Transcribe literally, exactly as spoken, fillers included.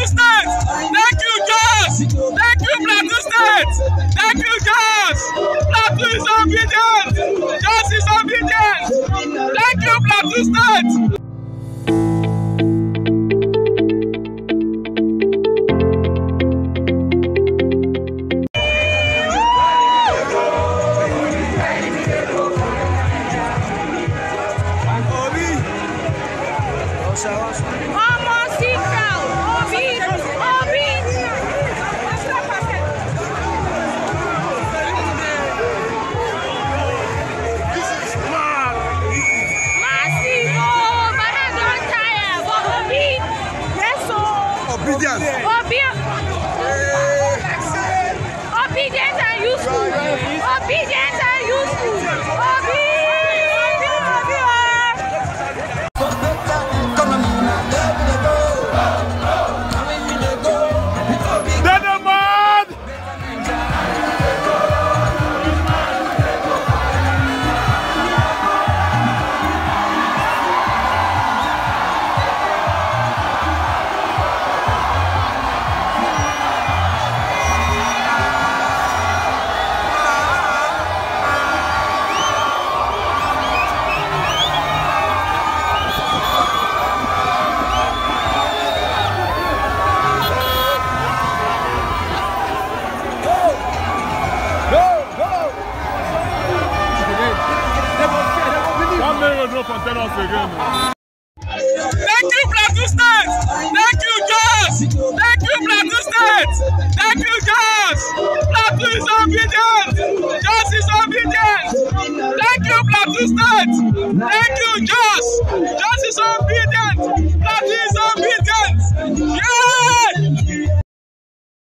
Plateau State. Thank you, God. Thank you, Plateau State. Thank you, God. Plateau is obedient. Just is obedient. Thank you, Plateau State. Obedient. Obedient. Obedient and useful. Obedient and useful. No containers again.